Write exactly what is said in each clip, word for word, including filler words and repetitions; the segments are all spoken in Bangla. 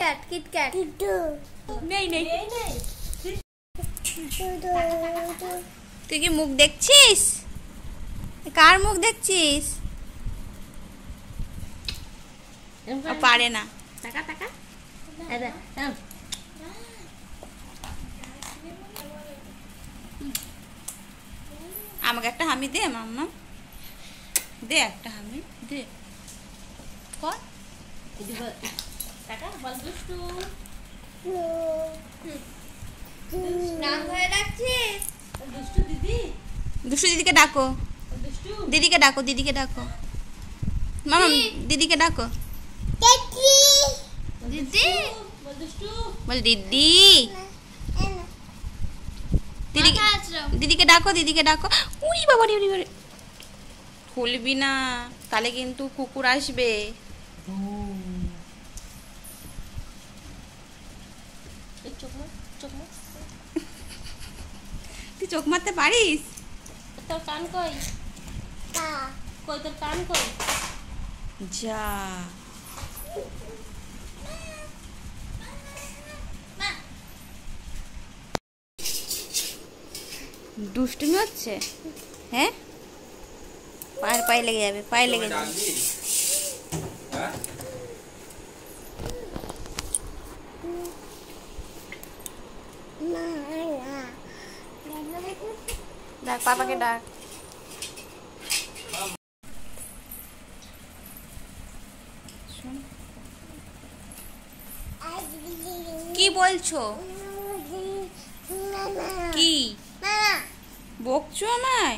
কিটক্যাট কিটক্যাট নেই নেই তুই কি মুখ দেখছিস? কার মুখ দেখছিস? পারে না। টাকা টাকা আমাকে একটা হামি দে মাম্মা, দে একটা হামি দে। কর টাকা বল দুষ্টু নাম ধরে ডাকছিস? দুষ্টু দিদি, দুষ্টু দিদিকে ডাকো, দিদিকে ডাকো, দিদিকে ডাকো মামা, দিদিকে ডাকো। দিদি বল দিদি, দিদিকে দিদিকে ডাকো, দিদিকে ডাকো। উড়ি বাবা রে, উড়ি বাবা, খুলবি না তাহলে কিন্তু কুকুর আসবে। তুই চোখ মারতে পারিস? তোর কান কই? কই তোর কান কই? যা দুষ্টুমি হচ্ছে। হ্যাঁ পায়ের পায়ে লেগে যাবে, পায়ে লেগে যাবে। ডাক পাপাকে ডাক। কি বলছো? কি বকছো আমায়?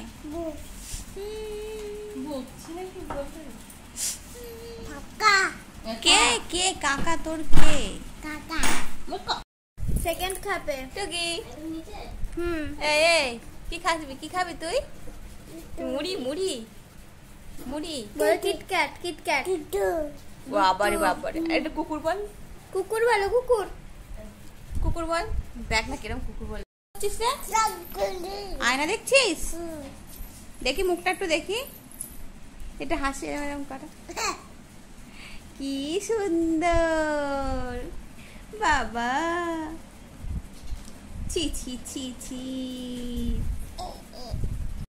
কে কে কাকা? তোর কে কাকা? সেকেন্ড খাবে টুকি। হুম এই এই কি খাবি? কি খাবি তুই? মুড়ি মুড়ি মুড়ি বল। কিটক্যাট কিটক্যাট বাবারে বাবারে। একটা কুকুর বল, কুকুর বলো, কুকুর কুকুর বল। দেখ না কিরম কুকুর বল। আয়না দেখছিস? দেখি মুখটা একটু দেখি, এটা হাসি এরকম করা। কি সুন্দর বাবা, ছি ছি ছি ছি।